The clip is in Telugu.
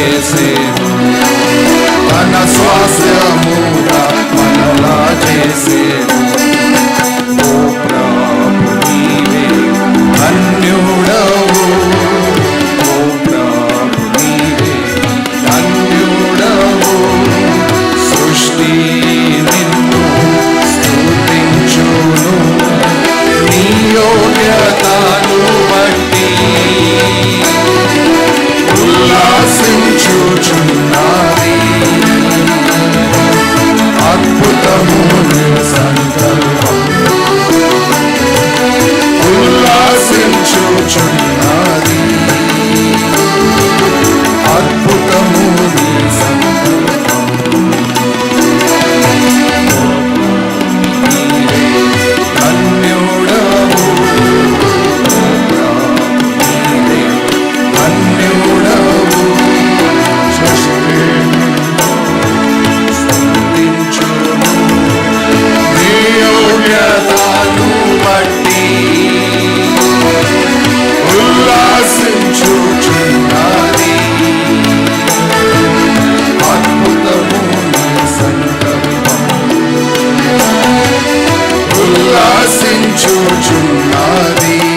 చేసేను, తన స్వాస్థ్యముగా మనలా చేసేను. ఓ ప్రభు నీవే ధన్యుడవు, ఓ ప్రభు నీవే ధన్యుడవు. సృష్టి నిన్ను స్తుతించును, నీ యోగ్యతను బట్టి ఉల్లాసించుచున్నది. అద్భుతము నీ సంకల్పం ఉల్లాసించుచున్నది. అద్భుతము నీ సంకల్పం. నీవే ధన్యుడవు, నీవే ధన్యుడవు. సృష్టి స్తుతించును, నీ యోగ్యతను బట్టి ఉల్లాసించుచున్నది. అద్భుతము నీ సంకల్పం ఉల్లాసించుచున్నది.